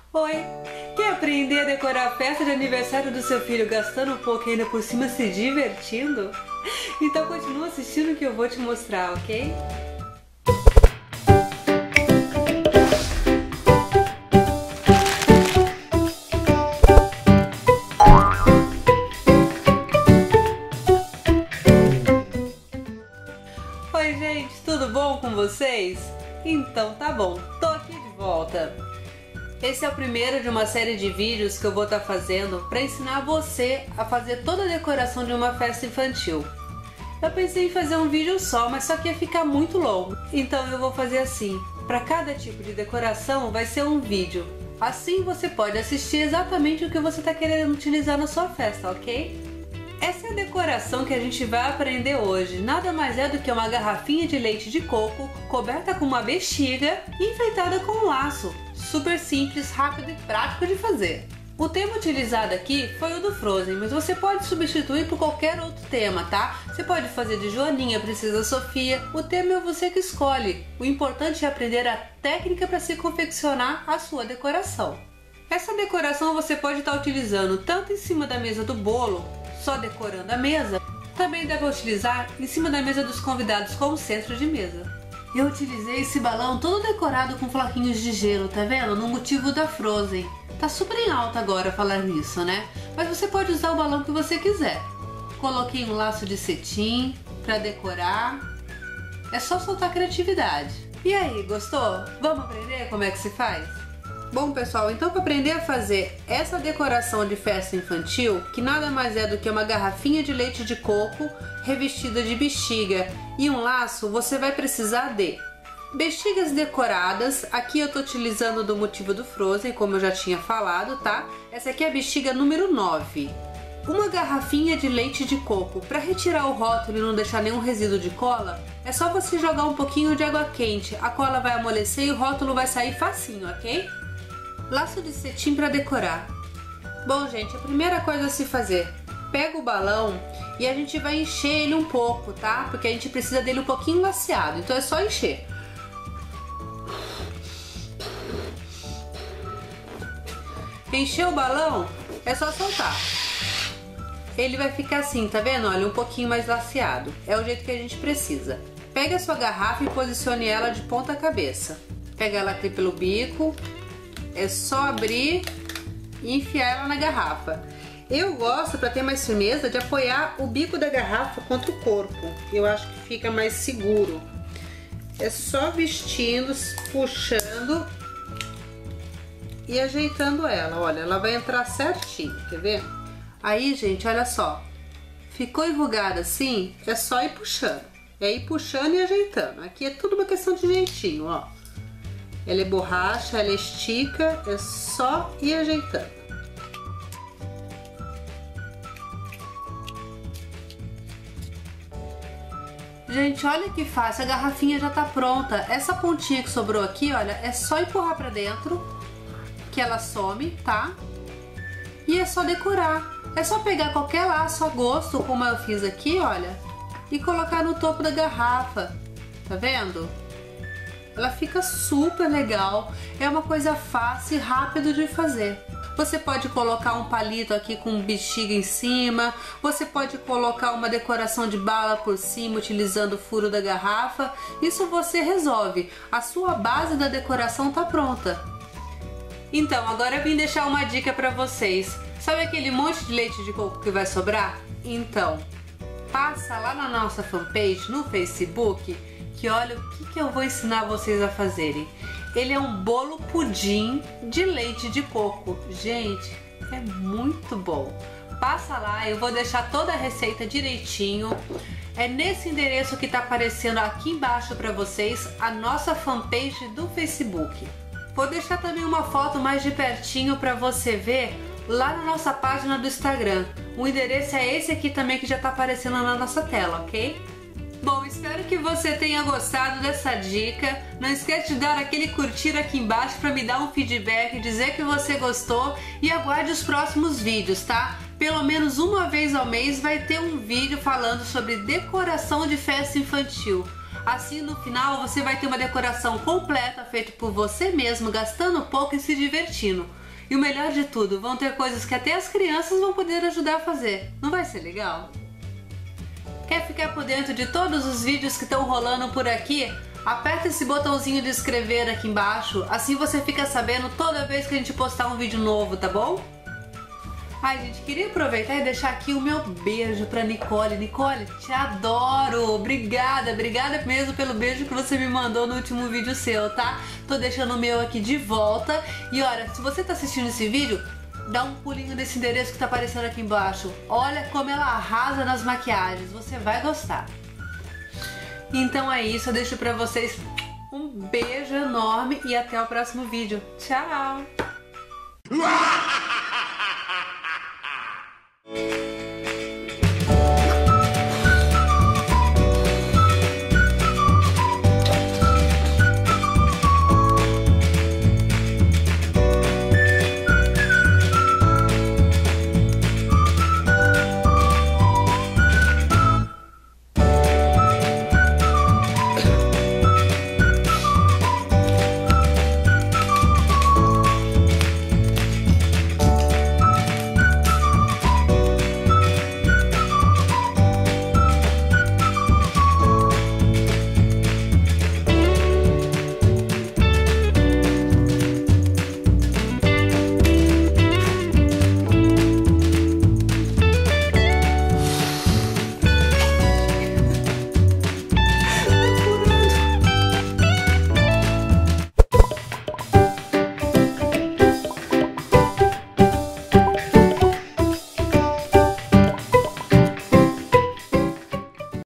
Oi! Quer aprender a decorar a festa de aniversário do seu filho gastando um pouco e ainda por cima se divertindo? Então continua assistindo que eu vou te mostrar, ok? Oi gente, tudo bom com vocês? Então tá bom, tô aqui de volta. Esse é o primeiro de uma série de vídeos que eu vou estar fazendo para ensinar você a fazer toda a decoração de uma festa infantil. Eu pensei em fazer um vídeo só, mas só que ia ficar muito longo. Então eu vou fazer assim, para cada tipo de decoração vai ser um vídeo. Assim você pode assistir exatamente o que você está querendo utilizar na sua festa, ok? Essa é a decoração que a gente vai aprender hoje. Nada mais é do que uma garrafinha de leite de coco coberta com uma bexiga e enfeitada com um laço. Super simples, rápido e prático de fazer. O tema utilizado aqui foi o do Frozen, mas você pode substituir por qualquer outro tema, tá? Você pode fazer de Joaninha, Princesa Sofia, o tema é você que escolhe. O importante é aprender a técnica para se confeccionar a sua decoração. Essa decoração você pode estar utilizando tanto em cima da mesa do bolo, só decorando a mesa, também deve utilizar em cima da mesa dos convidados como centro de mesa. Eu utilizei esse balão todo decorado com floquinhos de gelo, tá vendo? No motivo da Frozen. Tá super em alta agora falar nisso, né? Mas você pode usar o balão que você quiser. Coloquei um laço de cetim para decorar. É só soltar criatividade. E aí, gostou? Vamos aprender como é que se faz? Bom pessoal, então para aprender a fazer essa decoração de festa infantil, que nada mais é do que uma garrafinha de leite de coco revestida de bexiga e um laço, você vai precisar de bexigas decoradas. Aqui eu tô utilizando do motivo do Frozen, como eu já tinha falado, tá? Essa aqui é a bexiga número 9. Uma garrafinha de leite de coco. Para retirar o rótulo e não deixar nenhum resíduo de cola, é só você jogar um pouquinho de água quente. A cola vai amolecer e o rótulo vai sair facinho, ok? Laço de cetim para decorar. Bom gente, a primeira coisa a se fazer, pega o balão e a gente vai encher ele um pouco, tá? Porque a gente precisa dele um pouquinho laceado, então é só encher. Encheu o balão, é só soltar. Ele vai ficar assim, tá vendo? Olha, um pouquinho mais laceado. É o jeito que a gente precisa. Pega a sua garrafa e posicione ela de ponta cabeça. Pega ela aqui pelo bico. É só abrir e enfiar ela na garrafa. Eu gosto, para ter mais firmeza, de apoiar o bico da garrafa contra o corpo. Eu acho que fica mais seguro. É só vestindo, puxando e ajeitando ela. Olha, ela vai entrar certinho, quer ver? Aí, gente, olha só. Ficou enrugada assim, é só ir puxando. É ir puxando e ajeitando. Aqui é tudo uma questão de jeitinho, ó. Ela é borracha, ela estica, é só ir ajeitando. Gente, olha que fácil, a garrafinha já tá pronta. Essa pontinha que sobrou aqui, olha, é só empurrar pra dentro, que ela some, tá? E é só decorar. É só pegar qualquer laço a gosto, como eu fiz aqui, olha, e colocar no topo da garrafa. Tá vendo? Ela fica super legal, é uma coisa fácil e rápido de fazer. Você pode colocar um palito aqui com bexiga em cima, você pode colocar uma decoração de bala por cima utilizando o furo da garrafa. Isso você resolve, a sua base da decoração tá pronta. Então, agora eu vim deixar uma dica para vocês. Sabe aquele monte de leite de coco que vai sobrar? Então, passa lá na nossa fanpage no Facebook, que olha o que eu vou ensinar vocês a fazerem. Ele é um bolo pudim de leite de coco. Gente, é muito bom. Passa lá, eu vou deixar toda a receita direitinho. É nesse endereço que está aparecendo aqui embaixo para vocês, a nossa fanpage do Facebook. Vou deixar também uma foto mais de pertinho para você ver lá na nossa página do Instagram. O endereço é esse aqui também que já está aparecendo na nossa tela, ok? Bom, espero que você tenha gostado dessa dica. Não esquece de dar aquele curtir aqui embaixo para me dar um feedback, dizer que você gostou e aguarde os próximos vídeos, tá? Pelo menos uma vez ao mês vai ter um vídeo falando sobre decoração de festa infantil. Assim, no final, você vai ter uma decoração completa feita por você mesmo, gastando pouco e se divertindo. E o melhor de tudo, vão ter coisas que até as crianças vão poder ajudar a fazer. Não vai ser legal? Quer ficar por dentro de todos os vídeos que estão rolando por aqui? Aperta esse botãozinho de inscrever aqui embaixo, assim você fica sabendo toda vez que a gente postar um vídeo novo, tá bom? Ai, gente, queria aproveitar e deixar aqui o meu beijo pra Nicole. Nicole, te adoro! Obrigada mesmo pelo beijo que você me mandou no último vídeo seu, tá? Tô deixando o meu aqui de volta. E olha, se você tá assistindo esse vídeo, dá um pulinho nesse endereço que tá aparecendo aqui embaixo. Olha como ela arrasa nas maquiagens, você vai gostar. Então é isso, eu deixo pra vocês um beijo enorme e até o próximo vídeo. Tchau!